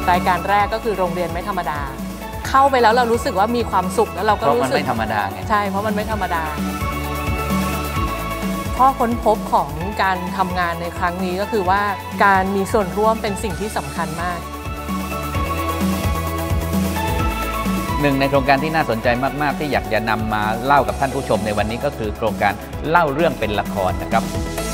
รายการแรกก็คือโรงเรียนไม่ธรรมดาเข้าไปแล้วเรารู้สึกว่ามีความสุขแล้วเราก็รู้สึกเพราะมันไม่ธรรมดาไงใช่เพราะมันไม่ธรรมดาข้อค้นพบของการทำงานในครั้งนี้ก็คือว่าการมีส่วนร่วมเป็นสิ่งที่สำคัญมากหนึ่งในโครงการที่น่าสนใจมากๆที่อยากจะนำมาเล่ากับท่านผู้ชมในวันนี้ก็คือโครงการเล่าเรื่องเป็นละครนะครับ